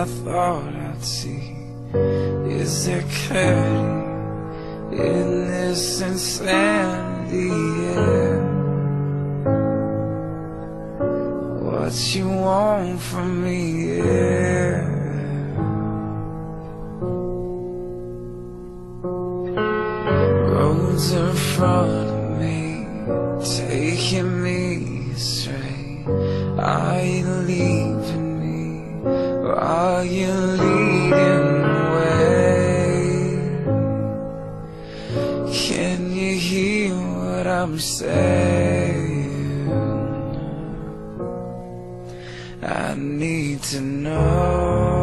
I thought I'd see. Is there clarity in this insanity? Yeah. What you want from me? Yeah. Roads in front of me, taking me astray. Are you leaving me, or are you leading the way? Can you hear what I'm saying? I need to know.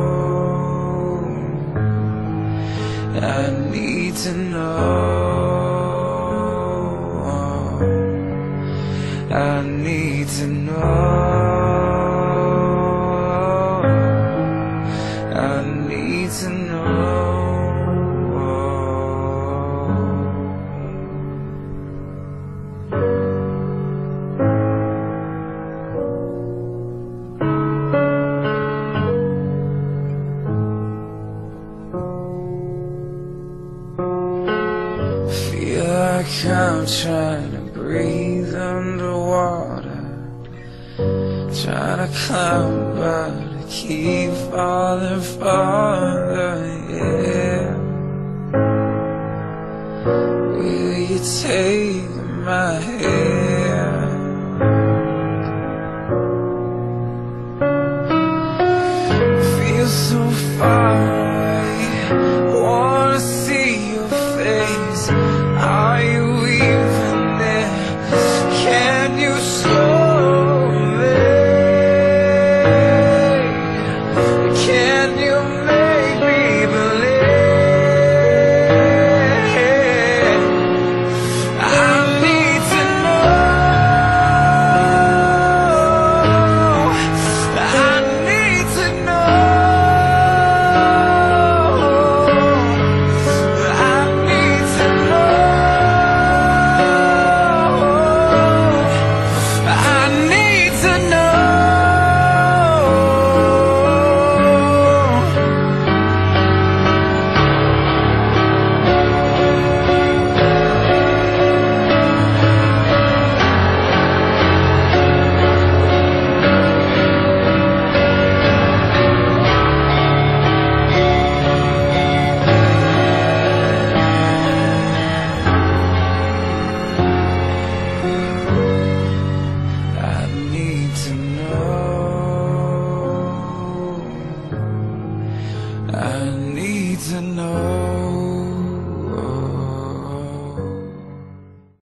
I need to know. I need to know. I need to know. Feel like I'm trying to breathe underwater, trying to climb but I keep falling farther, yeah. Will you take my hand? Feel so far away, wanna see your face. Are you even there? Can you show me? Can you make me believe? I need to know. I need to know. I need to know. I need to know. I need to know. I need to know.